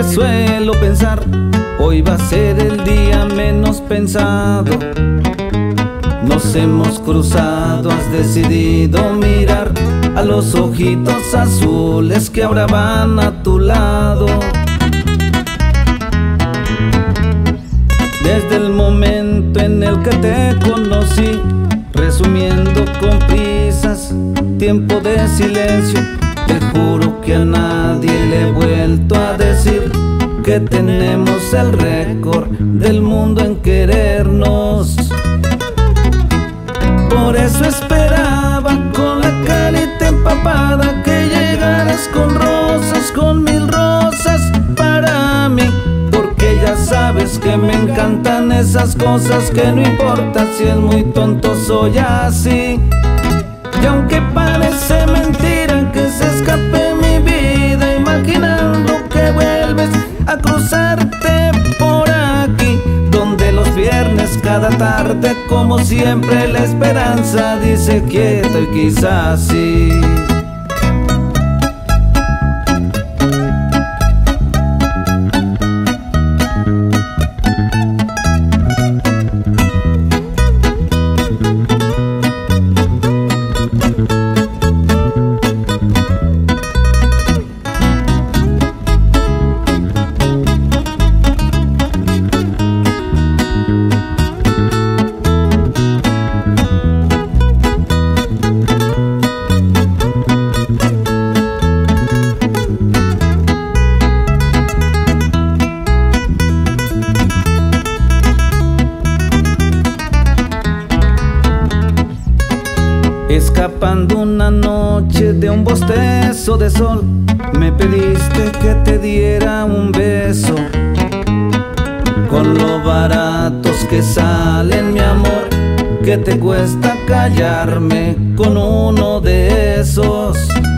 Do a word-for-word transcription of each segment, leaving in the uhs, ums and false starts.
que suelo pensar, hoy va a ser el día menos pensado. Nos hemos cruzado, has decidido mirar a los ojitos azules que ahora van a tu lado. Desde el momento en el que te conocí, resumiendo con prisas, tiempo de silencio, te juro que a nadie le he vuelto a decir que tenemos el récord del mundo en querernos. Por eso esperaba con la carita empapada que llegaras con rosas, con mil rosas para mí, porque ya sabes que me encantan esas cosas que no importa si es muy tonto, soy así. Y aunque parece mentira que se escape mi vida, imaginando que vuelves a cruzarte por aquí, donde los viernes cada tarde, como siempre, la esperanza dice quieto y quizás sí. Escapando una noche de un bostezo de sol, me pediste que te diera un beso. Con lo baratos que salen, mi amor, que te cuesta callarme con uno de esos.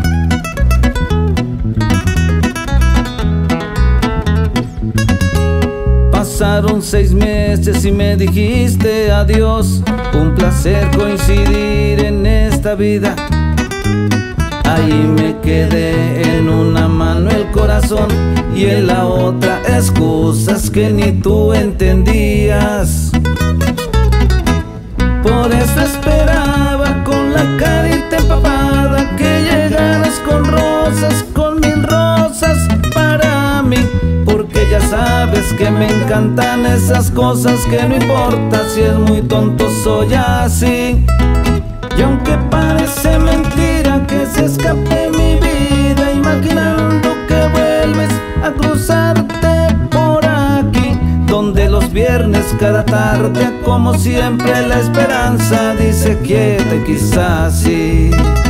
Pasaron seis meses y me dijiste adiós. Un placer coincidir en esta vida. Ahí me quedé, en una mano el corazón y en la otra excusas que ni tú entendías. Por eso esperaba con la carita empapada que llegaras con rosas, con mil rosas para mí, porque ya sabes que me encantan esas cosas que no importa si es muy tonto, soy así. Y aunque parece mentira que se escape mi vida, imaginando que vuelves a cruzarte por aquí, donde los viernes cada tarde, como siempre, la esperanza dice quieta y quizás sí.